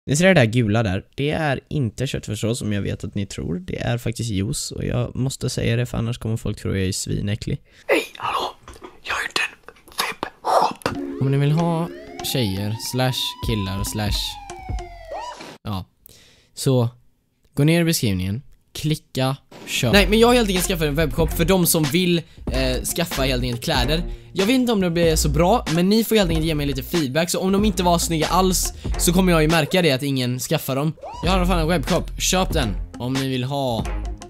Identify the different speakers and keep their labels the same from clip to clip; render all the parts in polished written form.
Speaker 1: Ni ser det där gula där, det är inte köttfärssås som jag vet att ni tror. Det är faktiskt juice och jag måste säga det för annars kommer folk tro att jag är svinäcklig.
Speaker 2: Hej, hallå! Jag är inte en webbshop.
Speaker 1: Om ni vill ha tjejer, / killar, / ja, så gå ner i beskrivningen, klicka, köp. Nej, men jag har helt enkelt skaffat en webbshop för de som vill skaffa helt enkelt kläder. Jag vet inte om det blir så bra, men ni får helt enkelt ge mig lite feedback. Så om de inte var snygga alls så kommer jag ju märka det att ingen skaffar dem. Jag har i alla fall en webbshop, köp den om ni vill ha.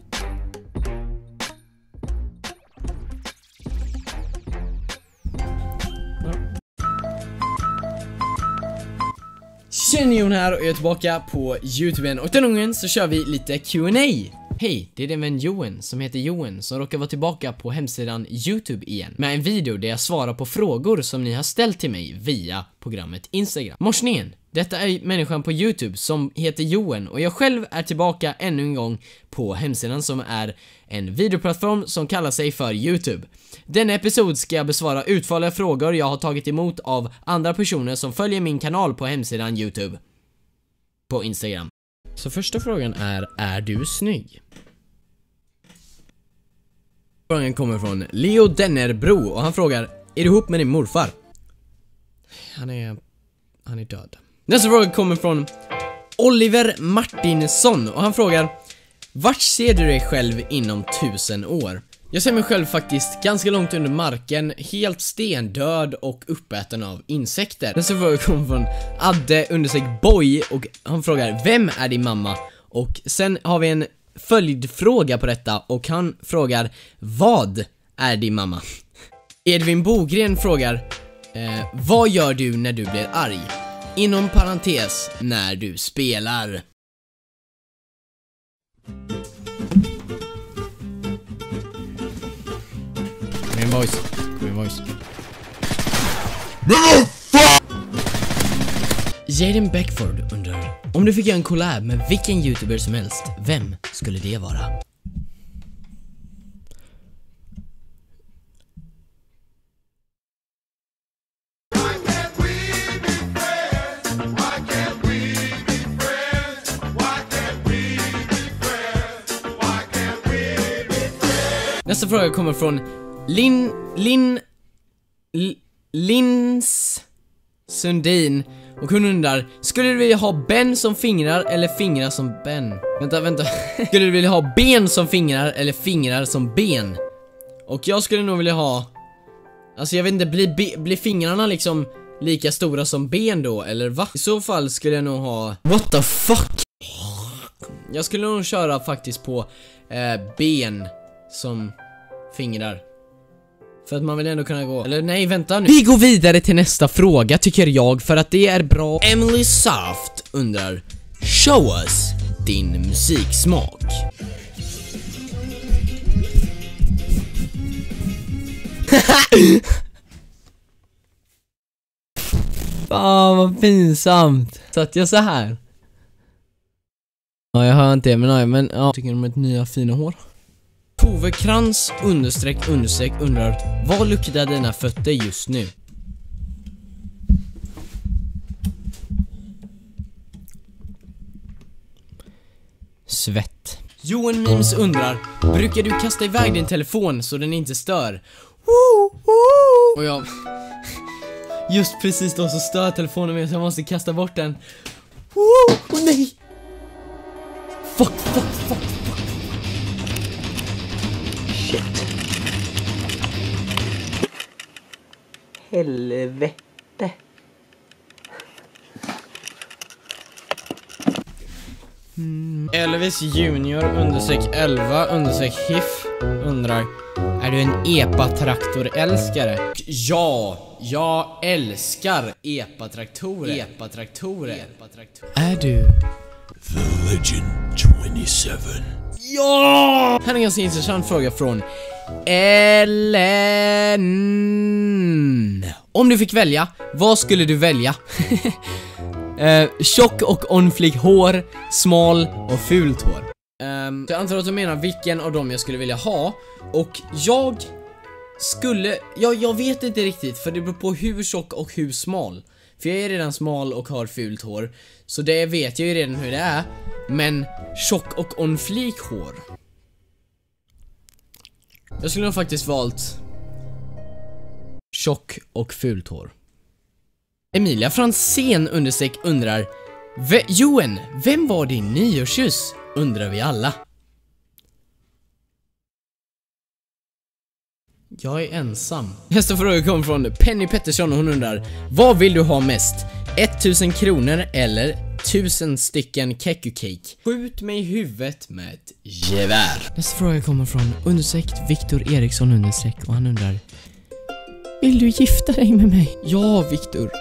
Speaker 1: Tjena, Jon här och jag är tillbaka på YouTube igen. Och den gången så kör vi lite Q&A. Hej, det är den vän Johan som heter Johan som råkar vara tillbaka på hemsidan YouTube igen med en video där jag svarar på frågor som ni har ställt till mig via programmet Instagram. Morsningen, detta är människan på YouTube som heter Johan och jag själv är tillbaka ännu en gång på hemsidan som är en videoplattform som kallar sig för YouTube. Denna episod ska jag besvara utförliga frågor jag har tagit emot av andra personer som följer min kanal på hemsidan YouTube på Instagram. Så första frågan är du snygg? Frågan kommer från Leo Dennerbro och han frågar: är du ihop med din morfar? Han är död. Nästa fråga kommer från Oliver Martinsson och han frågar: vart ser du dig själv inom 1000 år? Jag ser mig själv faktiskt ganska långt under marken, helt stendöd och uppäten av insekter. Nästa fråga kommer från Adde_boy och han frågar: vem är din mamma? Och sen har vi en följdfråga på detta och han frågar: vad är din mamma? Edvin Bogren frågar: vad gör du när du blir arg? Inom parentes, när du spelar. Min voice. Jaden Beckford undrar: om du fick göra en collab med vilken youtuber som helst, vem skulle det vara? Nästa fråga kommer från Lins Sundin och hon undrar: skulle du vilja ha ben som fingrar eller fingrar som ben? Vänta. Skulle du vilja ha ben som fingrar eller fingrar som ben? Och jag skulle nog vilja ha, alltså jag vet inte, blir fingrarna liksom lika stora som ben då, eller va? I så fall skulle jag nog ha, what the fuck? Jag skulle nog köra faktiskt på ben som fingrar. För att man vill ändå kunna gå. Eller nej, vänta nu. Vi går vidare till nästa fråga tycker jag, för att det är bra. Emily Soft undrar: show us din musiksmak. Fan vad pinsamt. Så att jag så här. Ja, jag hör inte det, men ja. Tycker de ett nya fina hår? Tove Krantz _ undrar: vad luktar dina fötter just nu? Svett. Johan Memes undrar: brukar du kasta iväg din telefon så den inte stör? Och jag just precis då så stör telefonen mig så jag måste kasta bort den. Åh nej. Fuck.
Speaker 2: Shit. Helvete.
Speaker 1: Elvis Junior _ hif undrar: är du en epatraktorälskare? Ja, jag älskar epatraktorer. Är du
Speaker 2: The Legend 27?
Speaker 1: Ja! Här är en ganska intressant fråga från Ellen. Om du fick välja, vad skulle du välja? Tjock och on-flick hår, smal och fult hår. Jag antar att du menar vilken av dem jag skulle vilja ha. Och jag vet inte riktigt, för det beror på hur tjock och hur smal. För jag är redan smal och har fult hår. Så det vet jag ju redan hur det är. Men tjock och on fleek hår. Jag skulle nog faktiskt valt tjock och fult hår. Emilia Fransén understreck undrar: Johan, vem var din nyårskyss? Undrar vi alla. Jag är ensam. Nästa fråga kommer från Penny Pettersson och hon undrar: vad vill du ha mest? 1000 kronor eller 1000 stycken kekukake? Skjut mig i huvudet med ett gevär. Nästa fråga kommer från understreck Viktor Eriksson understreck och han undrar: vill du gifta dig med mig? Ja, Viktor.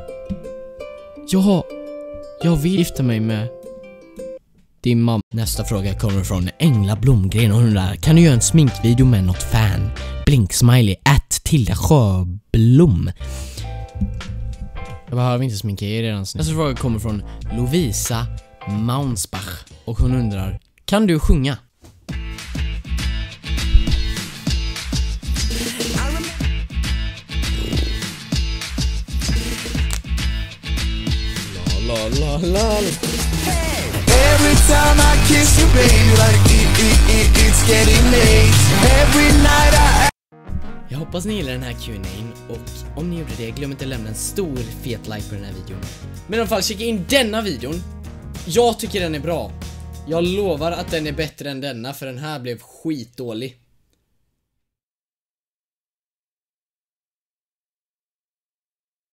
Speaker 1: Ja, jag vill gifta mig med din mamma. Nästa fråga kommer från Engla Blomgren och hon undrar: kan du göra en sminkvideo med något fan? Blinksmiley @Tilda Sjöblom. Jag behöver inte sminka er redan. Nästa fråga kommer från Lovisa Maunsbach och hon undrar: kan du sjunga? La la la.
Speaker 3: Every time I kiss you baby like it's getting late. Every night I.
Speaker 1: Jag hoppas ni gillar den här Q&A:n och om ni gjorde det, glöm inte att lämna en stor fet like på den här videon. Men i alla fall, checka in denna videon. Jag tycker den är bra. Jag lovar att den är bättre än denna, för den här blev skitdålig.